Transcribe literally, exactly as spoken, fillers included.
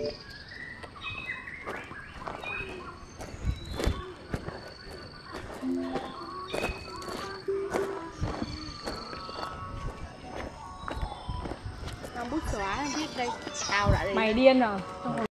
Bút xóa viết đây. Tao đã đây. Mày điên à?